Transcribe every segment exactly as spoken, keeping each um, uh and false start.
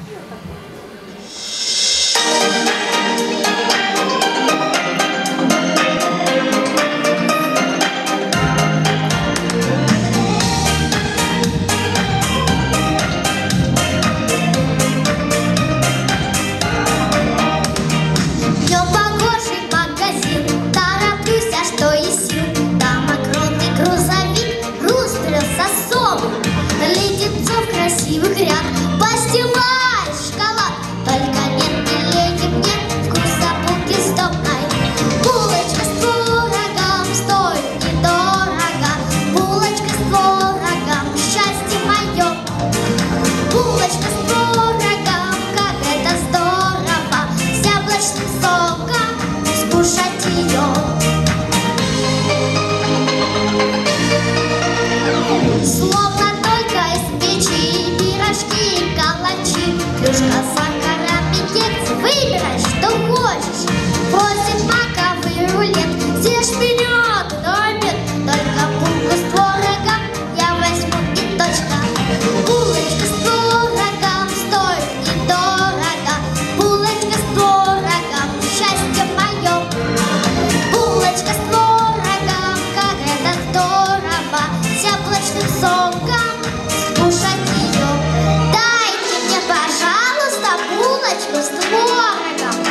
Словно только из печи пирожки и калачи, плюшка сахара, пикет, выбирай, что хочешь. Просит маковый рулет, съешь вперед, обед, только булку с творогом я возьму и точка. Булочка с творогом стоит недорого, булочка с творогом, счастье мое. Булочка с творогом, как это здорово, с яблочным соком скушать ее. Дайте мне, пожалуйста, булочку с творогом.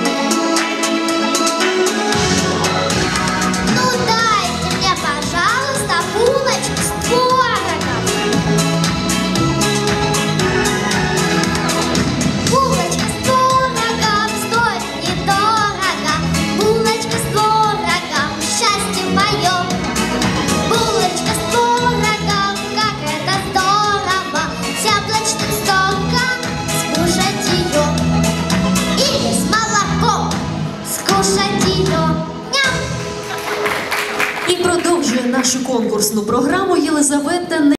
Ну дайте мне, пожалуйста, булочку с творогом. Булочка с творогом стоит недорого, булочка с творогом, счастье мое. Булочка с творогом, как это здорово, с яблочным соком скушать ее. Или с молоком скушать ее. Ням! І продовжує нашу конкурсну програму Єлизавета